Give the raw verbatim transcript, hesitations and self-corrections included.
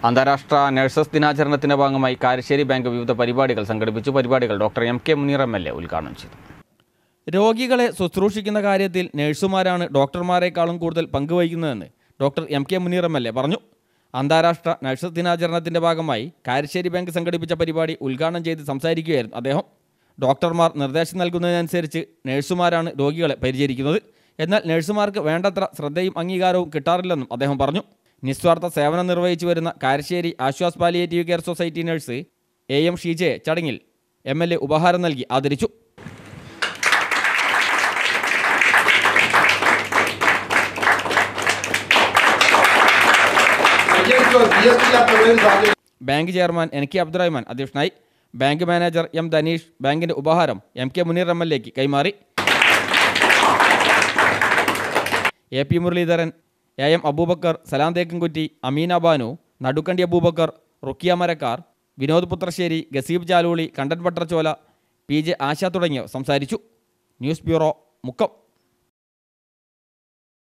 അന്താരാഷ്ട്ര നഴ്സസ് ദിനാചരണത്തിന്റെ ഭാഗമായി കാരശ്ശേരി ബാങ്ക് വിവിധ പരിപാടികൾ സംഘടിപ്പിച്ചു. പരിപാടികൾ doctor M K Muneer M L A ഉദ്ഘാടനം ചെയ്തു. രോഗികളെ ശുശ്രൂഷിക്കുന്ന കാര്യത്തിൽ നഴ്സുമാരാണ് ഡോക്ടർമാരെക്കാളും കൂടുതൽ പങ്കുവഹിക്കുന്നതെന്ന് doctor M K Muneer M L A പറഞ്ഞു. അന്താരാഷ്ട്ര നഴ്സസ് ദിനാചരണത്തിന്റെ ഭാഗമായി കാരശ്ശേരി ബാങ്ക് സംഘടിപ്പിച്ച പരിപാടി ഉദ്ഘാടനം ചെയ്ത് സംസാരിക്കുകയായിരുന്നു അദ്ദേഹം. ഡോക്ടർമാർ നിർദ്ദേശം നൽകുന്നതിനനുസരിച്ച് നഴ്സുമാരാണ് രോഗികളെ പരിചരിക്കുന്നത്. എന്നാൽ നഴ്സുമാർക്ക് വേണ്ടത്ര ശ്രദ്ധയും അംഗീകാരവും കിട്ടാറില്ലെന്നും അദ്ദേഹം പറഞ്ഞു. നിസ്വാർത്ഥ സേവനം നിർവഹിച്ചു വരുന്ന Karassery Aswas palliative care society nurse A M ഷീജയെ ചടങ്ങിൽ എം എൽ എ ഉപഹാരം നൽകി ആദരിച്ചു. Bank chairman N K Abdurahman അധ്യക്ഷനായി. ബാങ്ക് മാനേജർ എം ധനീഷ് ബാങ്കിന്റെ ഉപഹാരം M K Muneer M L എക്ക് കൈമാറി. A P Muraleedharan, A M Abubakar, Salam Thekkankutty, Ameena Banu, Nadukkandy Abubakar, Rukkiya Marakkar, Vinod Puthrasseri, Gaseeb Chaloli, Kandan Pattarchola, P J Asha തുടങ്ങിയവർ സംസാരിച്ചു. News bureau, Mukkam.